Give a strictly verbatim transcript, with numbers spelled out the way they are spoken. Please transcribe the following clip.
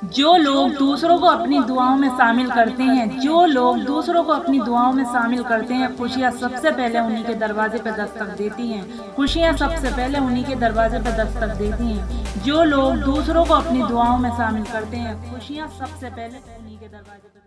जो लोग दूसरों को अपनी दुआओं में शामिल करते हैं जो लोग दूसरों को अपनी दुआओं में शामिल करते हैं खुशियाँ सबसे पहले उन्हीं के दरवाजे पर दस्तक देती हैं खुशियाँ सबसे पहले उन्हीं के दरवाजे पर दस्तक देती हैं जो लोग दूसरों को अपनी दुआओं में शामिल करते हैं खुशियाँ सबसे पहले उन्हीं के दरवाजे पर